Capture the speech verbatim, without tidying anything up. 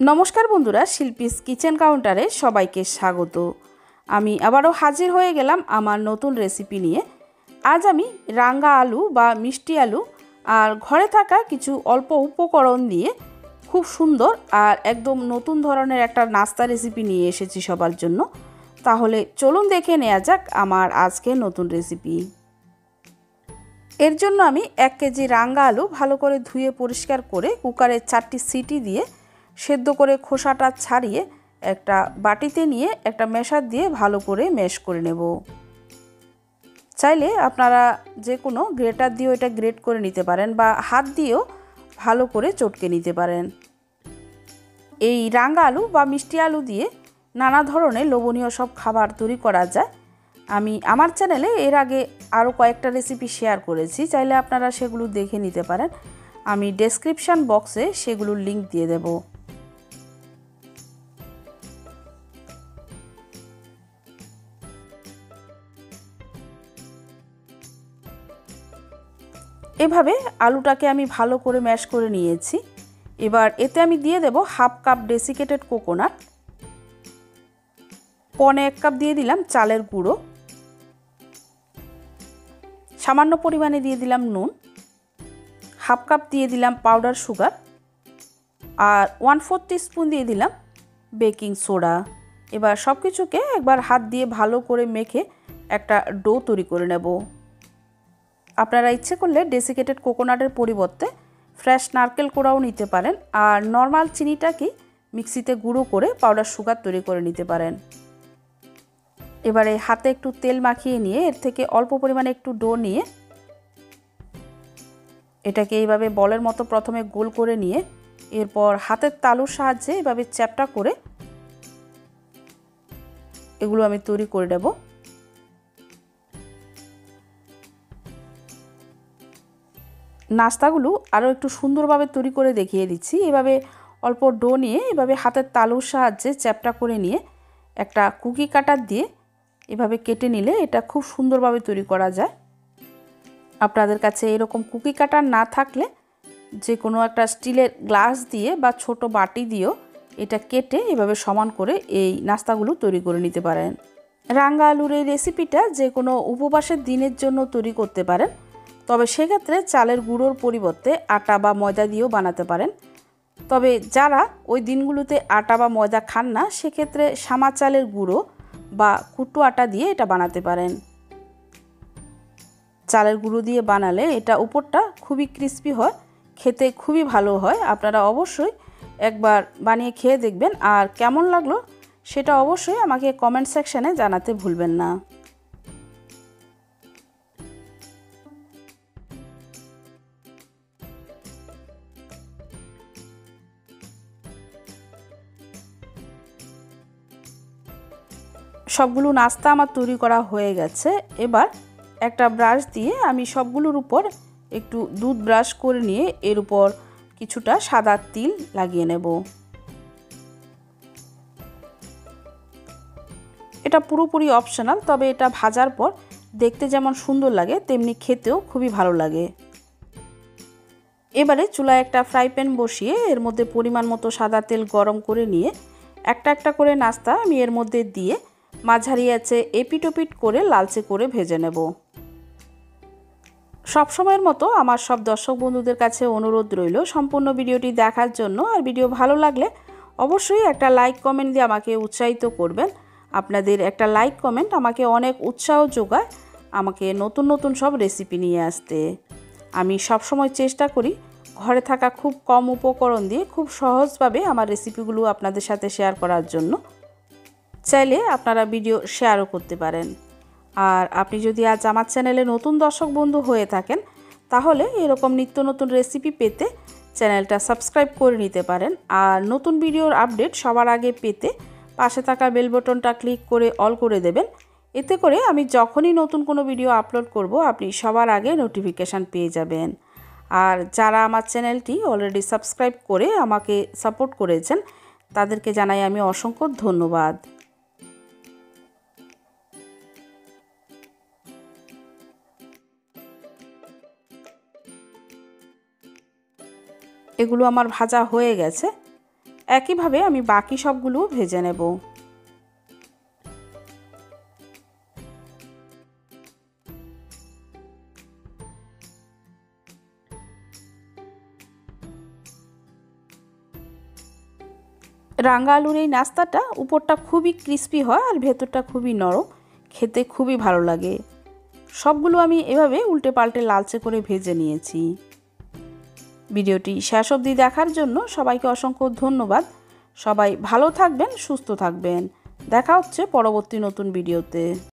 नमस्कार बंधुरा शिल्पीस किचेन काउंटारे सबाइके स्वागत। आमी आबारो हाजिर हये गेलाम आमार नतून रेसिपि निये। आज आमी रांगा आलू बा मिष्टि आलू और घरे थाका किछु अल्प उपकरण दिए खूब सुंदर और एकदम नतून धरनेर एकटा नास्ता रेसिपि निये एसेछि सबार जन्य। ताहले चलुन देखे नेওয়া যাক आमार आजकेर नतून रेसिपि। एर जन्य आमी एक केजी रांगा आलू भालो करे धुए परिष्कार करे कुकारे चारटी सीटी दिए सेদ্ধ करे खोसाटा छाड़िए एकटा बाटीते निये एकटा मेशार दिए भालो करे मैश करे नेब। चाइले आपनारा जे कोनो ग्रेटार दिएও এটা গ্রেট করে নিতে পারেন বা হাত দিয়েও ভালো করে চটকে নিতে পারেন। এই রাঙা আলু বা মিষ্টি আলু দিয়ে নানা ধরনের লোভনীয় সব খাবার তৈরি করা যায়। আমি আমার চ্যানেলে এর আগে আরও কয়েকটা রেসিপি শেয়ার করেছি, চাইলে আপনারা সেগুলো দেখে নিতে পারেন। আমি ডেসক্রিপশন বক্সে সেগুলোর লিংক দিয়ে দেব। এভাবে আলুটাকে আমি ভালো করে ম্যাশ করে নিয়েছি। এবার এতে আমি দিয়ে দেব হাফ কাপ ডেসিকেটেড কোকোনাট, পনে এক কাপ দিয়ে দিলাম চালের গুঁড়ো, সামান্য পরিমাণে দিয়ে দিলাম নুন, হাফ কাপ দিয়ে দিলাম পাউডার সুগার আর ওয়ান ফোর্থ টিস্পুন দিয়ে দিলাম বেকিং সোডা। এবার সব কিছুকে একবার হাত দিয়ে ভালো করে মেখে একটা ডো তৈরি করে নেব। আপনারা ইচ্ছে করলে ডেসিকেটেড কোকোনাটের পরিবর্তে ফ্রেশ নারকেল কোড়াও নিতে পারেন আর নর্মাল চিনিটাকে মিক্সিতে গুঁড়ো করে পাউডার সুগার তৈরি করে নিতে পারেন। এবারে হাতে একটু তেল মাখিয়ে নিয়ে এর থেকে অল্প পরিমাণে একটু ডো নিয়ে এটাকে এইভাবে বলের মতো প্রথমে গোল করে নিয়ে এরপর হাতের তালুর সাহায্যে এইভাবে চ্যাপটা করে এগুলো আমি তৈরি করে নেব। নাস্তাগুলো আরও একটু সুন্দরভাবে তৈরি করে দেখিয়ে দিচ্ছি। এভাবে অল্প ডো নিয়ে এভাবে হাতের তালুর সাহায্যে চ্যাপটা করে নিয়ে একটা কুকি কাটার দিয়ে এভাবে কেটে নিলে এটা খুব সুন্দরভাবে তৈরি করা যায়। আপনাদের কাছে এরকম কুকি কাটার না থাকলে যে কোনো একটা স্টিলের গ্লাস দিয়ে বা ছোট বাটি দিয়েও এটা কেটে এভাবে সমান করে এই নাস্তাগুলো তৈরি করে নিতে পারেন। রাঙা আলুর এই রেসিপিটা যে কোনো উপবাসের দিনের জন্য তৈরি করতে পারেন, তবে সেক্ষেত্রে চালের গুঁড়োর পরিবর্তে আটা বা ময়দা দিয়েও বানাতে পারেন। তবে যারা ওই দিনগুলোতে আটা বা ময়দা খান না সেক্ষেত্রে সামা চালের গুঁড়ো বা কুটু আটা দিয়ে এটা বানাতে পারেন। চালের গুঁড়ো দিয়ে বানালে এটা উপরটা খুবই ক্রিস্পি হয়, খেতে খুবই ভালো হয়। আপনারা অবশ্যই একবার বানিয়ে খেয়ে দেখবেন আর কেমন লাগলো সেটা অবশ্যই আমাকে কমেন্ট সেকশানে জানাতে ভুলবেন না। সবগুলো নাস্তা আমার তৈরি করা হয়ে গেছে। এবার একটা ব্রাশ দিয়ে আমি সবগুলোর উপর একটু দুধ ব্রাশ করে নিয়ে এর উপর কিছুটা সাদা তিল লাগিয়ে নেব। এটা পুরোপুরি অপশনাল, তবে এটা ভাজার পর দেখতে যেমন সুন্দর লাগে তেমনি খেতেও খুবই ভালো লাগে। এবারে চুলায় একটা ফ্রাই প্যান বসিয়ে এর মধ্যে পরিমাণ মতো সাদা তেল গরম করে নিয়ে একটা একটা করে নাস্তা আমি এর মধ্যে দিয়ে মাঝারি আঁচে এপিটোপিট করে লালচে করে ভেজে নেব। সব সময়ের মতো আমার সব দর্শক বন্ধুদের কাছে অনুরোধ রইল সম্পূর্ণ ভিডিওটি দেখার জন্য। আর ভিডিও ভালো লাগলে অবশ্যই একটা লাইক কমেন্ট দিয়ে আমাকে উৎসাহিত করবেন। আপনাদের একটা লাইক কমেন্ট আমাকে অনেক উৎসাহ যোগায় আমাকে নতুন নতুন সব রেসিপি নিয়ে আসতে। আমি সব সময় চেষ্টা করি ঘরে থাকা খুব কম উপকরণ দিয়ে খুব সহজভাবে আমার রেসিপিগুলো আপনাদের সাথে শেয়ার করার জন্য। চাইলে আপনারা ভিডিও শেয়ারও করতে পারেন। আর আপনি যদি আজ আমার চ্যানেলে নতুন দর্শক বন্ধু হয়ে থাকেন তাহলে এরকম নিত্য নতুন রেসিপি পেতে চ্যানেলটা সাবস্ক্রাইব করে নিতে পারেন। আর নতুন ভিডিওর আপডেট সবার আগে পেতে পাশে থাকা বেল বাটনটা ক্লিক করে অল করে দেবেন। এতে করে আমি যখনই নতুন কোনো ভিডিও আপলোড করব আপনি সবার আগে নোটিফিকেশান পেয়ে যাবেন। আর যারা আমার চ্যানেলটি অলরেডি সাবস্ক্রাইব করে আমাকে সাপোর্ট করেছেন তাদেরকে জানাই আমি অসংখ্য ধন্যবাদ। এগুলো আমার ভাজা হয়ে গেছে। একইভাবে আমি বাকি সবগুলো ভেজে নেব। রাঙা আলুর এই নাস্তাটা উপরটা খুবই ক্রিস্পি হয় আর ভেতরটা খুবই নরম, খেতে খুবই ভালো লাগে। সবগুলো আমি এভাবে উল্টে পাল্টে লালচে করে ভেজে নিয়েছি। ভিডিওটি শেষ অবধি দেখার জন্য সবাইকে অসংখ্য ধন্যবাদ। সবাই ভালো থাকবেন, সুস্থ থাকবেন। দেখা হচ্ছে পরবর্তী নতুন ভিডিওতে।